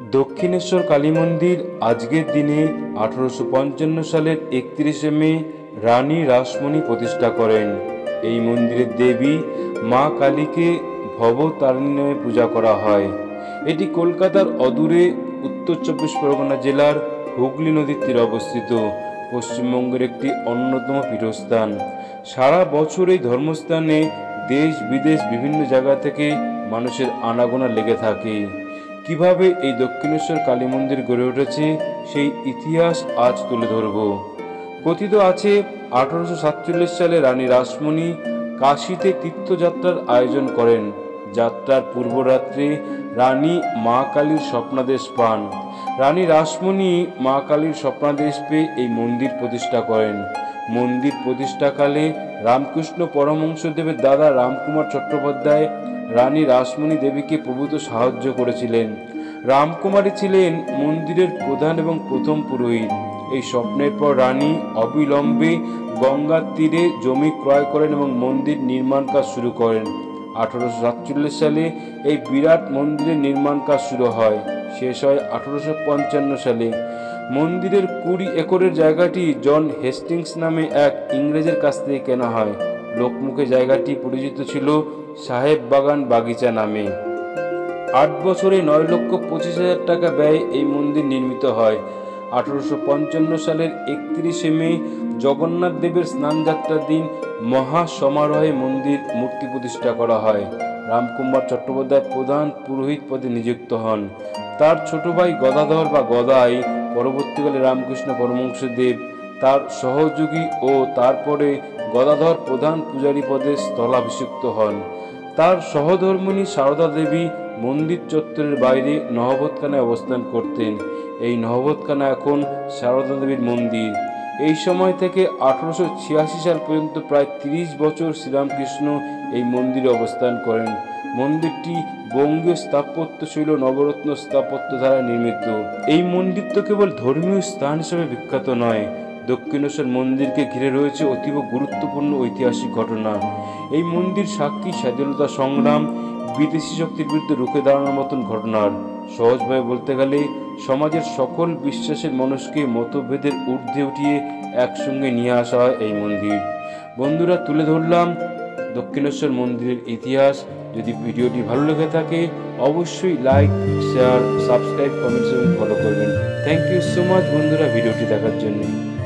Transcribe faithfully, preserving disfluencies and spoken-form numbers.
দক্ষিণেশ্বর কালী মন্দির আজকের দিনে আঠারোশো পঞ্চান্ন সালের একত্রিশে মে রানী রাসমণি প্রতিষ্ঠা করেন। এই মন্দিরের দেবী মা কালীকে ভবতারিণী নামে পূজা করা হয়। এটি কলকাতার অদূরে উত্তর চব্বিশ পরগনা জেলার হুগলি নদীর তীরে অবস্থিত পশ্চিমবঙ্গের একটি অন্যতম পীঠস্থান। সারা বছর এই ধর্মস্থানে দেশ বিদেশ বিভিন্ন জায়গা থেকে মানুষের আনাগোনা লেগে থাকে। কিভাবে এই দক্ষিণেশ্বর কালী মন্দির গড়ে উঠেছে সেই ইতিহাস আজ তুলে ধরব। কথিত আছে আঠারোশো সাতচল্লিশ সালে রানী রাসমণি কাশীতে তীর্থযাত্রার আয়োজন করেন। যাত্রার পূর্বরাত্রে রানী মা কালীর স্বপ্নাদেশ পান। রানী রাসমণি মা কালীর স্বপ্নাদেশ পেয়ে এই মন্দির প্রতিষ্ঠা করেন। মন্দির প্রতিষ্ঠাকালে রামকৃষ্ণ পরমহংসদেবের দাদা রামকুমার চট্টোপাধ্যায় রানী রাসমণি দেবীকে প্রভূত সাহায্য করেছিলেন। রামকুমারী ছিলেন মন্দিরের প্রধান এবং প্রথম পুরোহিত। এই স্বপ্নের পর রানী অবিলম্বে গঙ্গার তীরে জমি ক্রয় করেন এবং মন্দির নির্মাণ কাজ শুরু করেন। আঠারোশো সাতচল্লিশ সালে এই বিরাট মন্দিরের নির্মাণ কাজ শুরু হয়, শেষ হয় আঠারোশো পঞ্চান্ন সালে। মন্দিরের কুড়ি একরের জায়গাটি জন হেস্টিংস নামে এক ইংরেজের কাছ থেকে কেনা হয়। লোকমুখে জায়গাটি পরিচিত ছিল সাহেব বাগান বাগিচা নামে। আট বছরে নয় লক্ষ পঁচিশ হাজার টাকা ব্যয়ে এই মন্দির নির্মিত হয়। আঠারোশো পঞ্চান্ন সালের একত্রিশে মে জগন্নাথ দেবের স্নানযাত্রার দিন মহা সমারোহে মন্দির মূর্তি প্রতিষ্ঠা করা হয়। রামকুমার চট্টোপাধ্যায় প্রধান পুরোহিত পদে নিযুক্ত হন। তার ছোট ভাই গদাধর বা গদাই পরবর্তীকালে রামকৃষ্ণ পরমহংসদেব, তার সহযোগী ও তারপরে গদাধর প্রধান পূজারী পদে স্থলাভিষিক্ত হন। তার সহধর্মিণী সারদা দেবী মন্দির চত্বরের বাইরে নহবতখানায় অবস্থান করতেন। এই নহবতখানা এখন সারদা দেবীর মন্দির। এই সময় থেকে আঠারোশো ছিয়াশি সাল পর্যন্ত প্রায় তিরিশ বছর শ্রীরামকৃষ্ণ এই মন্দিরে অবস্থান করেন। মন্দিরটি বঙ্গীয় স্থাপত্য শৈল নবরত্ন স্থাপত্য দ্বারা নির্মিত। এই মন্দির তো কেবল ধর্মীয় স্থান হিসেবে বিখ্যাত নয়, দক্ষিণেশ্বর মন্দিরকে ঘিরে রয়েছে অতীব গুরুত্বপূর্ণ ঐতিহাসিক ঘটনা। এই মন্দির সাক্ষী স্বাধীনতা সংগ্রাম, বিদেশি শক্তির বিরুদ্ধে রুখে দাঁড়ানোর মতন ঘটনার। সহজভাবে বলতে গেলে সমাজের সকল বিশ্বাসের মানুষকে মতভেদের ঊর্ধ্বে উঠিয়ে একসঙ্গে নিয়ে আসা হয় এই মন্দির। বন্ধুরা, তুলে ধরলাম দক্ষিণেশ্বর মন্দিরের ইতিহাস। যদি ভিডিওটি ভালো লেগে থাকে অবশ্যই লাইক, শেয়ার, সাবস্ক্রাইব, কমেন্টস এবং ফলো করবেন। থ্যাংক ইউ সো মাচ বন্ধুরা ভিডিওটি দেখার জন্য।